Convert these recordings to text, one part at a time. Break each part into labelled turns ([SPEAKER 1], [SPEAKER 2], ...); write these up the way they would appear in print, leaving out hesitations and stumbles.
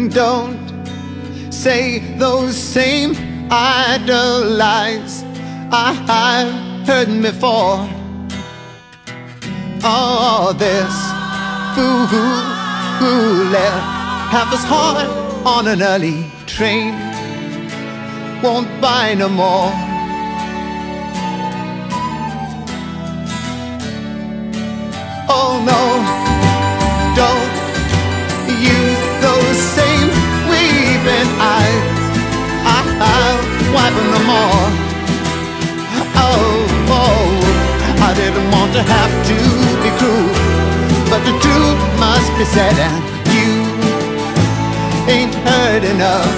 [SPEAKER 1] Don't say those same idle lies I've heard before. All this fool who left half his heart on an early train won't buy no more. Oh no, don't use those same weeping eyes. I'll wipe them no more. Oh, I didn't want to have to be cruel, but the truth must be said, and you ain't heard enough.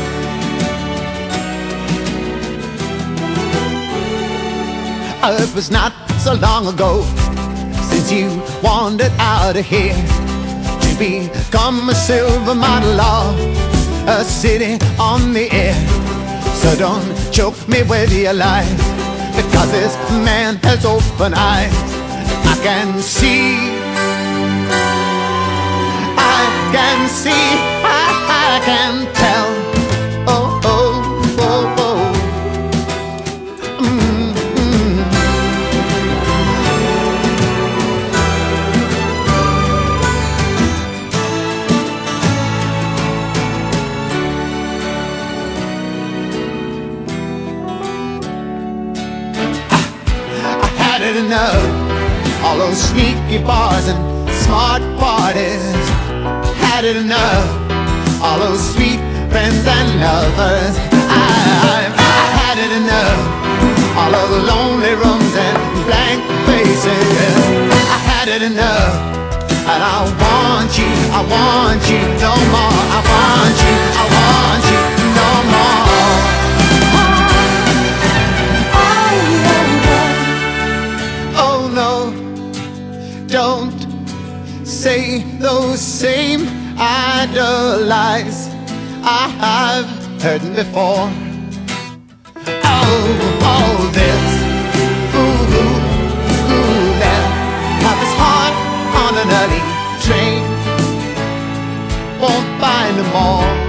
[SPEAKER 1] It was not so long ago since you wandered out of here to become a silver model of a city on the air. So don't choke me with your lies, because this man has open eyes. I can see, I can tell. Oh, oh, oh, oh. Enough, all those sneaky bars and smart parties. Had it enough, all those sweet friends and lovers. I've had it enough, all of the lonely rooms and blank faces. I had it enough, and I want you no more. I want you no more. Don't say those same idle lies I've heard before. Oh, all this fool who left half his heart on an early train won't buy no more.